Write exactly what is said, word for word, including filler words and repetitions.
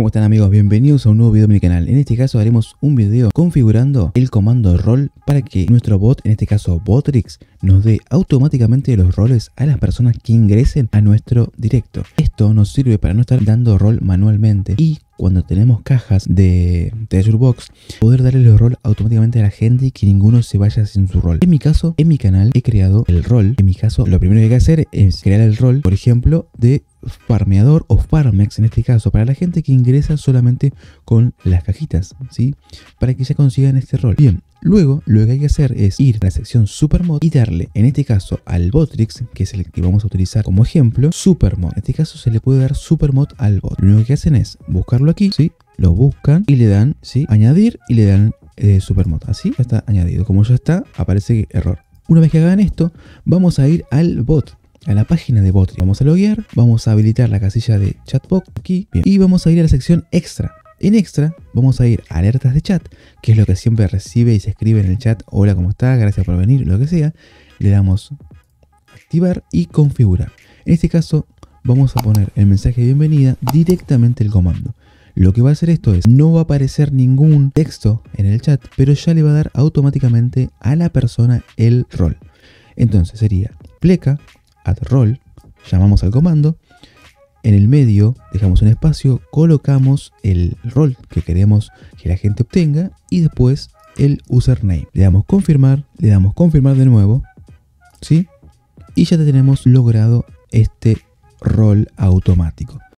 ¿Cómo están, amigos? Bienvenidos a un nuevo video de mi canal. En este caso haremos un video configurando el comando rol para que nuestro bot, en este caso Botrix, nos dé automáticamente los roles a las personas que ingresen a nuestro directo. Esto nos sirve para no estar dando rol manualmente y cuando tenemos cajas de Treasure Box, poder darle los rol automáticamente a la gente y que ninguno se vaya sin su rol. En mi caso, en mi canal he creado el rol. En mi caso, lo primero que hay que hacer es crear el rol, por ejemplo, de farmeador o farmex en este caso, para la gente que ingresa solamente con las cajitas, ¿sí? Para que ya consigan este rol. Bien, luego lo que hay que hacer es ir a la sección Supermod y darle, en este caso, al Botrix, que es el que vamos a utilizar como ejemplo, Supermod. En este caso se le puede dar Supermod al bot. Lo único que hacen es buscarlo aquí, ¿sí? Lo buscan y le dan, ¿sí? Añadir y le dan eh, Supermod. Así ya está añadido. Como ya está, aparece error. Una vez que hagan esto, vamos a ir al bot, a la página de Botrix. Vamos a loguear, vamos a habilitar la casilla de chatbox aquí, bien, y vamos a ir a la sección extra. En extra vamos a ir a alertas de chat, que es lo que siempre recibe y se escribe en el chat: hola, ¿cómo está? Gracias por venir, lo que sea. Le damos activar y configurar. En este caso vamos a poner el mensaje de bienvenida directamente el comando. Lo que va a hacer esto es, no va a aparecer ningún texto en el chat, pero ya le va a dar automáticamente a la persona el rol. Entonces sería pleca add rol, llamamos al comando, en el medio dejamos un espacio, colocamos el rol que queremos que la gente obtenga y después el username. Le damos confirmar, le damos confirmar de nuevo, ¿sí? Y ya tenemos logrado este rol automático.